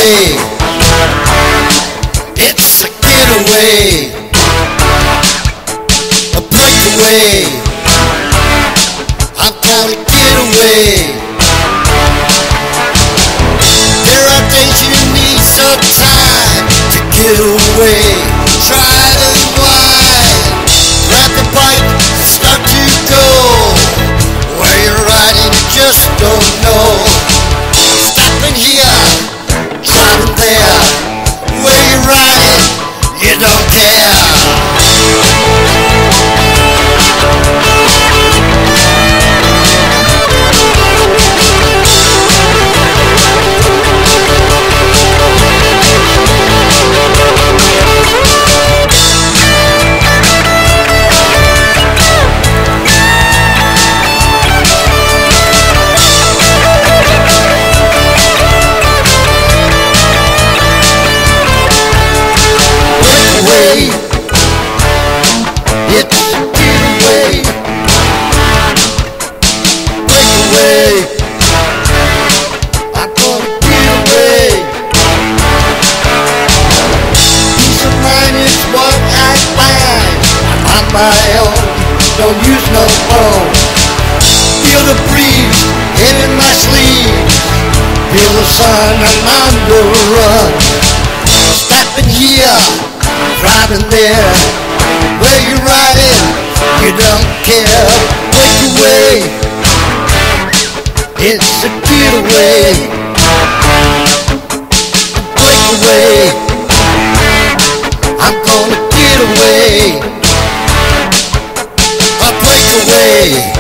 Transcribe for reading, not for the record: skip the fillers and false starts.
getaway. It's a getaway, a breakaway. I'm gonna get away. There are days you need some time to get away. Try to unwind, grab the bike, start to go. Where you're riding, you just don't know. Stopping here, driving there. Where you're riding, you don't care. It's a getaway, breakaway. I'm gonna get away. Peace of mind is what I find. I'm on my own, don't use no phone. Feel the breeze in my sleeve, feel the sun, I'm on the run. Stopping here, driving there. Where you riding, you don't care. Break away, it's a getaway. Break away, I'm gonna get away. A breakaway.